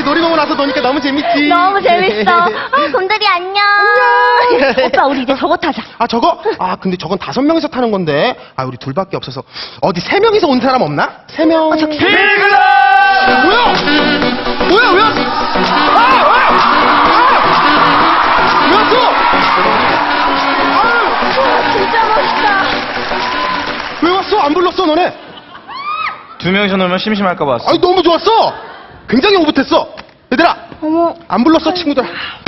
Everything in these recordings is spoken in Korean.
이렇게 놀이공원 와서 노니까 너무 재밌지? 너무 재밌어. 곰돌이 안녕. 오빠 우리 이제 저거 타자. 아, 저거? 아, 근데 저건 5명이서 타는 건데. 아, 우리 둘밖에 없어서. 어디 3명이서 온 사람 없나? 3명. 저기 필그라! 뭐야? 뭐야, 왜 왔어? 왜 왔어? 진짜 멋있다. 왜 왔어? 안 불렀어, 너네? 2명이서 놀면 심심할까 봐 왔어. 아니, 너무 좋았어! 굉장히 오붓했어! 얘들아! 어머. 안 불렀어, 친구들.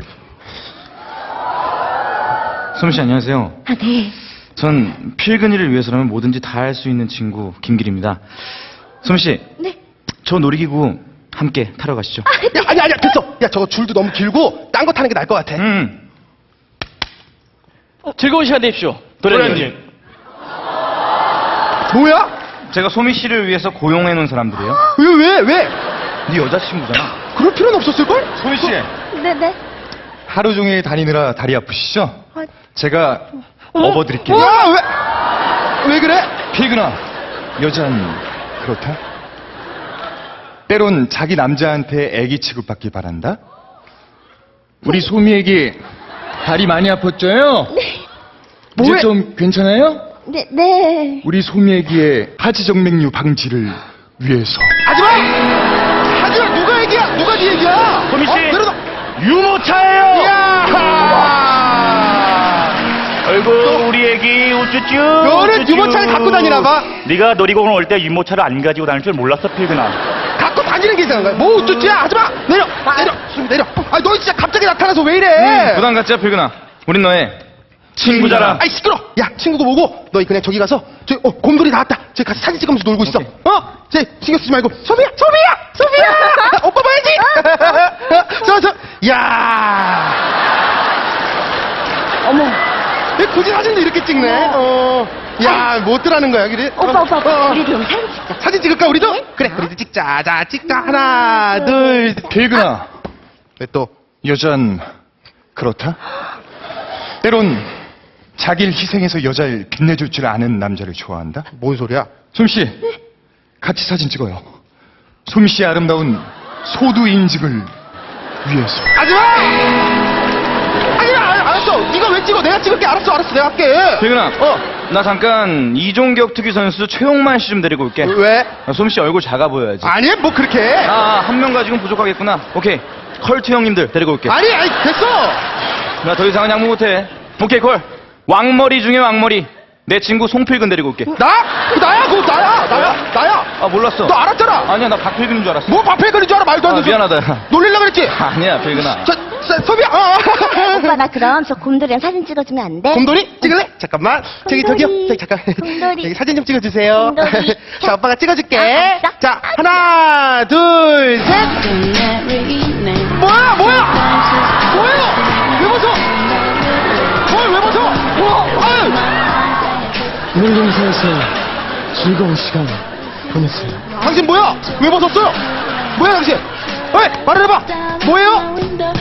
소미씨 안녕하세요. 아, 네. 전 필근이를 위해서라면 뭐든지 다 할 수 있는 친구 김길입니다. 소미씨. 네. 저 놀이기구 함께 타러 가시죠. 야, 아니야, 됐어! 야, 저거 줄도 너무 길고, 딴 거 타는 게 나을 것 같아. 즐거운 시간 되십시오. 도련님. 뭐야? 제가 소미씨를 위해서 고용해놓은 사람들이에요. 왜? 네 여자친구잖아. 그럴 필요는 없었을걸? 소미씨. 네네. 하루 종일 다니느라 다리 아프시죠? 제가 업어드릴게요. 왜 그래? 필근아, 여잔 그렇다? 때론 자기 남자한테 애기 취급받길 바란다? 우리 소미에게 다리 많이 아팠죠요? 네. 이제 뭐해? 좀 괜찮아요? 네. 우리 소미에게 하지정맥류 방지를 위해서. 하지마! 누가 얘기야? 누가 네 얘기야? 소미씨. 내려놔. 유모차예요. 이야! 아이고 우리 애기 우쭈쭈. 너는 유모차를 갖고 다니나 봐. 네가 놀이공원 올 때 유모차를 안 가지고 다닐 줄 몰랐어 필근아. 갖고 다니는 게 이상한 거야. 뭐 우쭈쭈야? 하지마! 내려! 내려! 아, 너 진짜 갑자기 나타나서 왜 이래? 부담 갖지마 필근아. 우린 너의 친구잖아. 아이, 시끄러! 야, 친구가 뭐고? 너희 그냥 저기 가서, 곰돌이 나왔다. 저기 가서 사진 찍으면서 놀고 있어. 신경 쓰지 말고. 소미야! 오빠 봐야지! 야! 어머. 왜 굳이 사진도 이렇게 찍네? 야, 뭐 어쩌라는 거야, 그래? 오빠. 우리 좀 사진 찍자. 사진 찍을까, 우리도? 그래, 우리도 찍자. 자, 찍자. 하나, 둘, 셋. 필근아, 왜 또? 여잔 그렇다? 때론 자기를 희생해서 여자를 빛내줄 줄 아는 남자를 좋아한다? 뭔 소리야? 소미씨, 같이 사진 찍어요. 소미씨의 아름다운 소두 인증을 위해서. 하지마! 알았어. 네가 왜 찍어? 내가 찍을게. 알았어. 내가 할게. 필근아. 나 잠깐 이종격 투기 선수 최용만 씨 좀 데리고 올게. 왜? 소미씨 얼굴 작아 보여야지. 아니, 뭐 그렇게 해. 한 명 가지고는 부족하겠구나. 오케이. 컬트 형님들 데리고 올게. 아니, 됐어. 나 더 이상은 양보 못해. 오케이, 콜. 왕머리 중에 왕머리. 내 친구 송필근 데리고 올게. 나야, 그거 나야. 아, 몰랐어. 너 알았잖아. 아니야, 나 박필근인 줄 알았어. 뭐 박필근인 줄 알아? 말도 안 돼. 미안하다. 놀리려고 그랬지? 아니야, 필근아. 소비야. 오빠 나 그럼 저 곰돌이랑 사진 찍어주면 안 돼? 곰돌이? 찍을래? 잠깐만. 저기요. 저기 잠깐. 곰돌이. 여기 사진 좀 찍어주세요. 곰돌이. 자, 오빠가 찍어줄게. 알았어. 자, 하나, 둘, 셋. 뭐야? 왜 벗어? 왜 벗어? 아유. 놀이동산에서 즐거운 시간 보냈어요. 당신 뭐야? 왜 벗었어요? 뭐야, 당신? 왜? 말을 해봐. 뭐예요?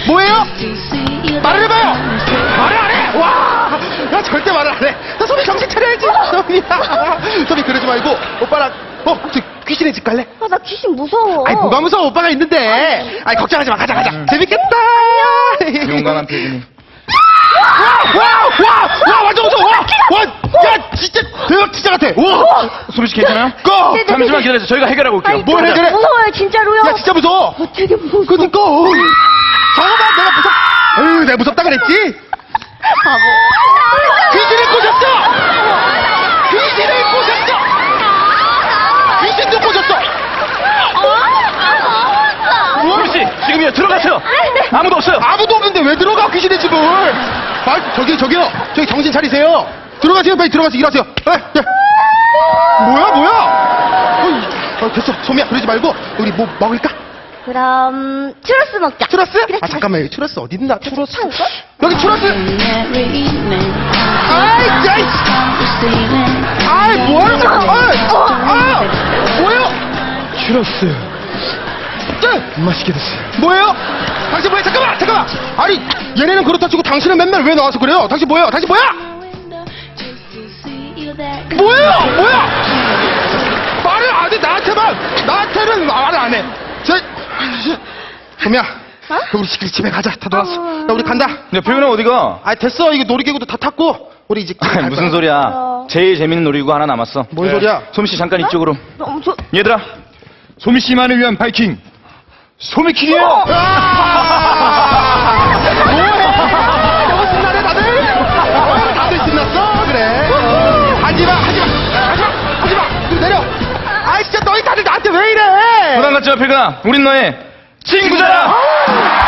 말을 해봐요. 말을 안 해. 와, 나 절대 말을 안 해. 나 소미 정신 차려야지. 소미 그러지 말고 오빠랑 저 귀신의 집 갈래? 나 귀신 무서워. 아이, 뭐가 무서워? 오빠가 있는데. 아이, 걱정하지 마. 가자. 재밌겠다. 용감한 필근이. 와, 완전 무서워. 야, 진짜 대박 진짜 같아. 와, 소미씨 괜찮아요? 꺼. 잠시만 기다려주세요. 저희가 해결하고 올게요. 뭘 해결해? 무서워요 진짜로요. 야, 진짜 무서워. 되게 무서워. 그니까. 저거만 내가 내가 무섭다 그랬지? 바보. 귀신을 꼬셨어! 귀신도 꼬셨어! 소미씨, 지금이요. 들어가세요. 아무도 없어요. 아무도 없는데 왜 들어가, 귀신의 집을! 저기요. 저기 정신 차리세요. 들어가세요, 빨리 들어가서 일하세요. 뭐야? 됐어. 소미야, 그러지 말고, 우리 뭐 먹을까? 그럼 추러스 먹자. 추러스? 그래, 잠깐만, 여기 추러스 어딨나? 추러스. 추러스? 여기 추러스! 아이, 뭐하는 거야? 뭐예요? 추러스 맛있게 드세요. 뭐예요? 당신 뭐야? 잠깐만! 아니, 얘네는 그렇다 치고 당신은 맨날 왜 나와서 그래요? 당신 뭐야? 뭐야? 말을 안 해, 나한테는 말을 안 해. 소미야, 우리 집에 가자. 다 놀았어. 야, 우리 간다. 야, 필근아 어디가? 아, 됐어. 이거 놀이기구도 다 탔고. 우리 이제 집에 갈 무슨 거야. 소리야. 제일 재밌는 놀이기구 하나 남았어. 뭔 소리야? 소미씨 잠깐 이쪽으로. 너무 얘들아. 소미 씨만을 위한 바이킹. 소미킹이요! 너무 신나네, 다들? 다들 신났어? 그래. 하지마. 내려. 아, 진짜 너희 다들 나한테 왜 이래? 부담 갖지 마, 필근아. 우린 너의 친구잖아.